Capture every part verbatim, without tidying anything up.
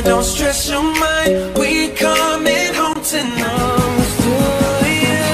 don't stress your mind. We coming home tonight to you.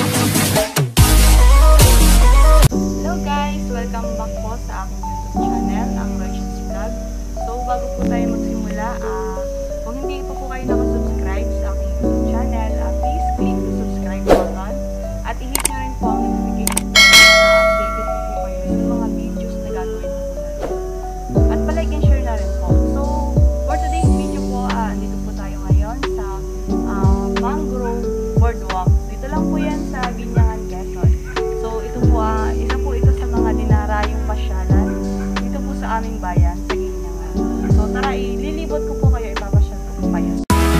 Hello guys! Welcome back po sa aking YouTube channel, ang Rachel's Vlog. So bago po tayo magsimula, uh, kung hindi po po kayo nakasubscribe sa aking YouTube channel, uh, please click the subscribe button at i-hit nyo rin po ang notification bell para updated po po kayo sa mga videos na gagawin po natin. At palike and share na rin po. So for today's video po, uh, dito po tayo ngayon sa uh, Mangrove Boardwalk. Dito lang po yan sa Binyangan, Quezon. So ito po, uh, isa po ito sa mga dinarayong pasyalan dito po sa aming bayan, sa Binyangan. So tara, ililibot ko po kayo, ipapasyal ko po kayo.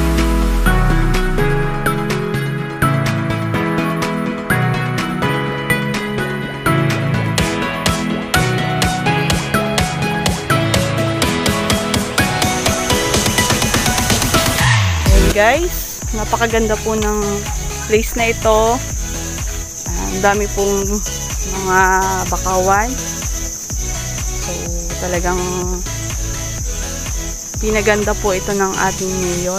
Guys, napakaganda po ng place na ito. Uh, ang dami pong mga bakawan. So talagang pinaganda po ito ng ating mayor.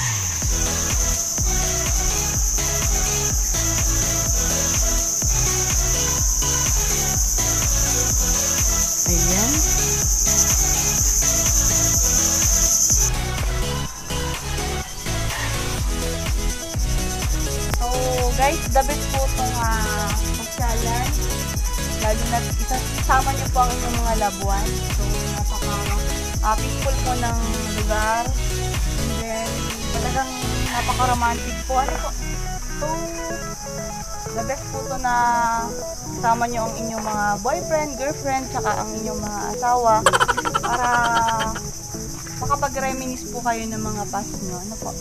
Ayan. Guys, the best po itong uh, pasyalan. Lalo na isasama nyo po ang inyong mga labuan. So, napaka uh, peaceful po ng lugar. And then, talagang napaka-romantic po. Ano po? So, the best po ito na kasama nyo ang inyong mga boyfriend, girlfriend, tsaka ang inyong mga asawa para makapag-reminisce po kayo ng mga past nyo. Ano po?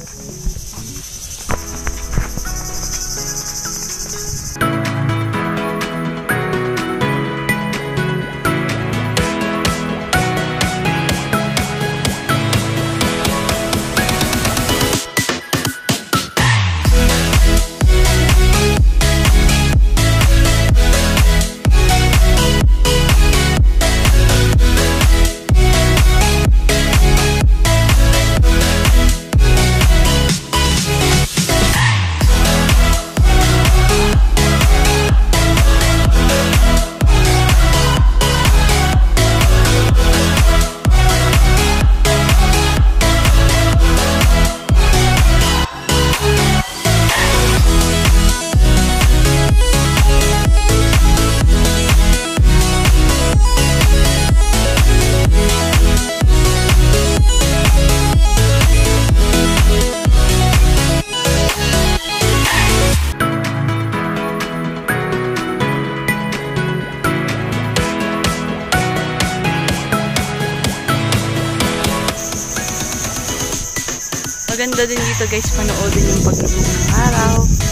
Maganda din dito guys, panoodin yung paglubog ng araw.